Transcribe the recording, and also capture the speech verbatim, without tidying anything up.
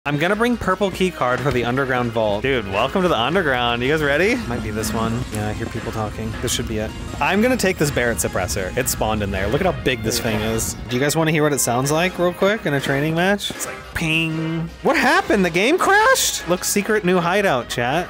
I'm gonna bring purple key card for the underground vault. Dude, welcome to the underground. You guys ready? Might be this one. Yeah, I hear people talking. This should be it. I'm gonna take this Barrett suppressor. It spawned in there. Look at how big this thing is. Do you guys want to hear what it sounds like real quick in a training match? It's like ping. What happened? The game crashed? Look, secret new hideout, chat.